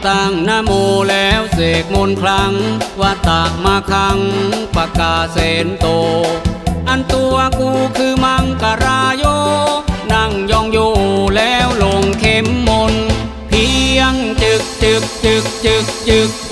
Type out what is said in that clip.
ตั้งนะโมแล้วเสกมนต์ครั้งวัตตะมาคังปากกาเสนโตอันตัวกูคือมังกราโยนั่งยองอยู่แล้วลงเข็มมนต์เพียงจึกจึกจึกจึกจึก